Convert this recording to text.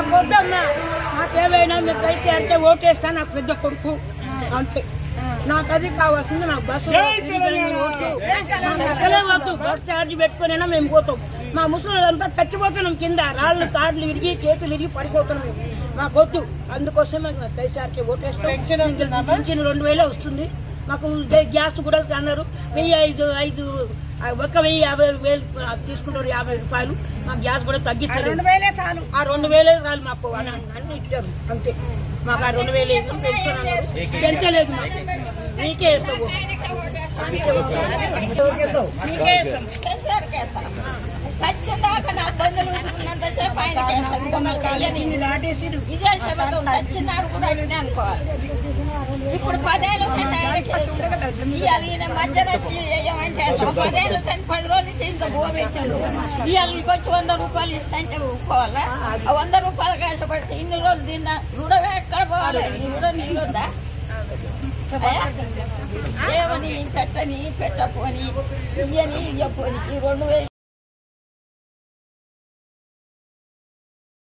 వద్దమ్మా నాకేమైనా మీరు కేసీఆర్కే ఓటేస్తా నాకు పెద్ద కొడుకు అంతే నాకు అది కావాల్సింది నాకు బస్సు అసలే వద్దు బస్ ఛార్జ్ పెట్టుకునైనా మేము పోతాం మా ముసలింతా చచ్చిపోతున్నాం కింద రాళ్ళు కార్లు ఇరిగి చేతులు ఇరిగి పడిపోతున్నాం మేము మాకు వద్దు అందుకోసం మేము కేసీఆర్కే ఓటేస్తాం 2000 వస్తుంది మాకు గ్యాస్ కూడా అన్నారు 1005 1,050,000 తీసుకుంటారు 50 రూపాయలు మాకు గ్యాస్ కూడా తగ్గిస్తారు ఆ 2,000 చాలు మాకు అన్ని ఇచ్చారు అంతే మాకు ఆ 2,000 పెన్షన్ అన్నారు పెంచలేదు మాకు నీకే వేస్తావు సచ్చిదాకా నా బంధువులు ఉన్నంతసేపు ఇదే శబదం సచ్చినాడు కూడా అట్నే అనుకోవాలి ఇప్పుడు 10 ఏళ్ళ ఇవాళ ఈయన మధ్యన వచ్చి ఏమంటే 10 ఏళ్ళ 10 రోజుల నుంచి ఇంత భూ పెట్టాడు ఇవాళ వచ్చి 100 రూపాయలు ఇస్తాంటే ఒప్పుకోవాలా ఆ 100 రూపాయలు కష్టపడితే ఇన్ని రోజులు తిన్నా రుణం ఎక్కడ పోవాలి ఈ రుణం నీరుద్దా ఏమని పెట్టని పెట్టపోని ఇయ్యని ఇయ్యపోని ఈ 2,000